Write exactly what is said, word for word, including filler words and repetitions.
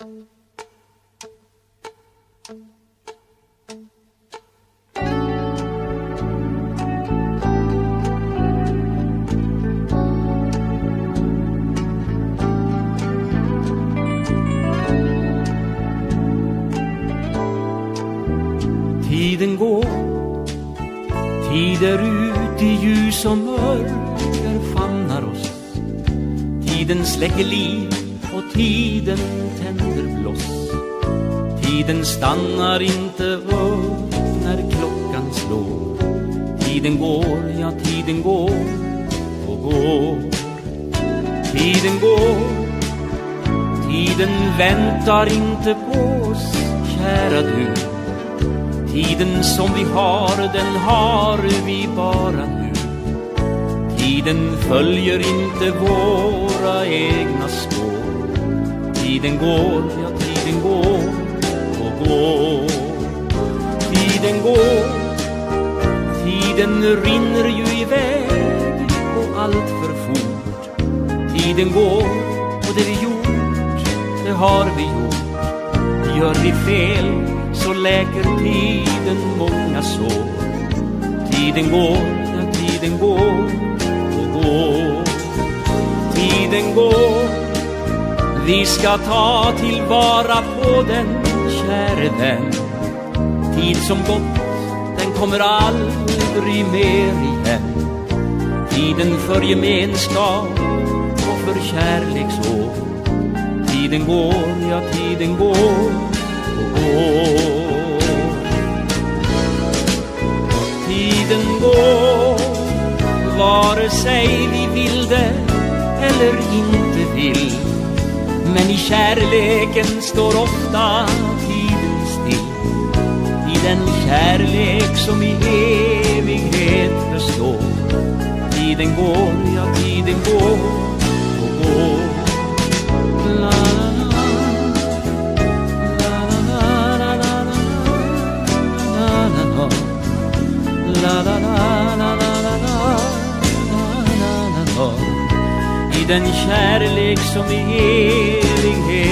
Tiden går, tider ut i ljus och mörker famnar oss. Tiden släcker liv och tiden tänder bloss. Tiden stannar inte upp när klockan slår. Tiden går, ja tiden går och går. Tiden går, tiden väntar inte på oss, kära du. Tiden som vi har, den har vi bara nu. Tiden följer inte våra egna spår. Tiden går, ja tiden går och går. Tiden går, tiden rinner ju iväg och allt för fort. Tiden går och det vi gjort, det har vi gjort. Gör vi fel så läker tiden många sår. Tiden går, ja tiden går och går. Tiden går, vi ska ta tillvara på den, käre vän. Tid som gått, den kommer aldrig mer igen. Tiden för gemenskap och för kärleksår. Tiden går, ja tiden går och går. Tiden går, vare sig vi vill det eller inte vill. Men i kärleken står ofta tiden still. I den kärlek som i evighet består. Tiden går, ja tiden går och går. La, la, la. La la la la la la la la la la. I den kärlek som i evighet